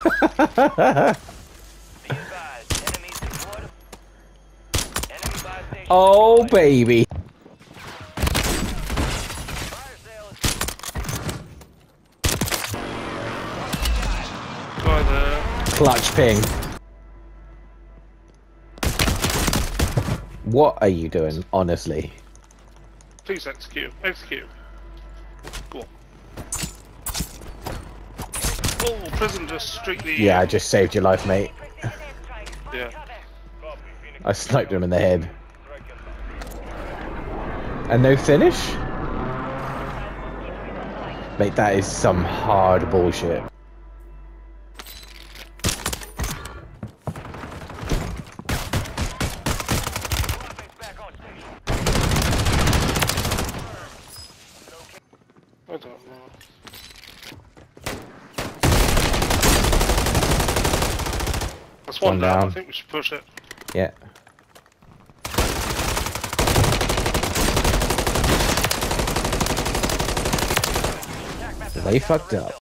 Oh, baby. Guy there. Clutch ping. What are you doing, honestly? Please execute. Execute. Go on. Oh, prison just strictly. Yeah, I just saved your life, mate. Yeah. I sniped him in the head. And no finish? Mate, that is some hard bullshit. I don't know. That's one down. I think we should push it. Yeah. They fucked up.